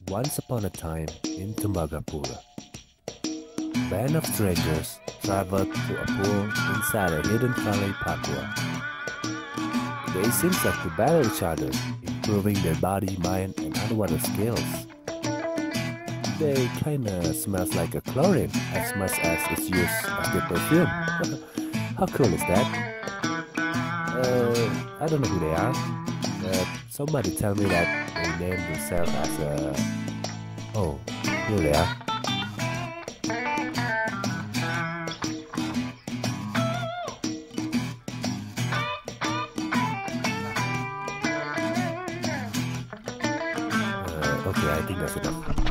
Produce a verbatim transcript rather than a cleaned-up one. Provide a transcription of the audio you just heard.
Once upon a time in Tembagapura, a band of strangers traveled to a pool inside a hidden valley, Papua. They seemed like to battle each other, improving their body, mind, and underwater skills. They kinda smells like a chlorine as much as its use as the perfume. How cool is that? Uh, I don't know who they are, but somebody tell me that they named themselves as a... Oh, here they are. Uh, okay, I think that's enough.